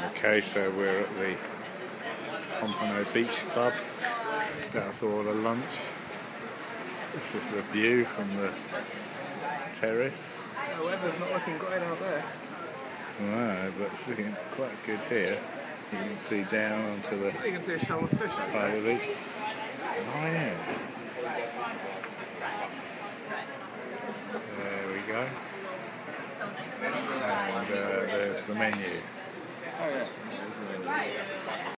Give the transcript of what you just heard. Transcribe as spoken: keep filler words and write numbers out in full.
Okay, so we're at the Pompano Beach Club. That's all the lunch. This is the view from the terrace. The weather's not looking great out there. No, but it's looking quite good here. You can see down onto the You can see a shoal of fish out part there. of the beach. Oh yeah. There we go. And uh, there's the menu. Oh yeah.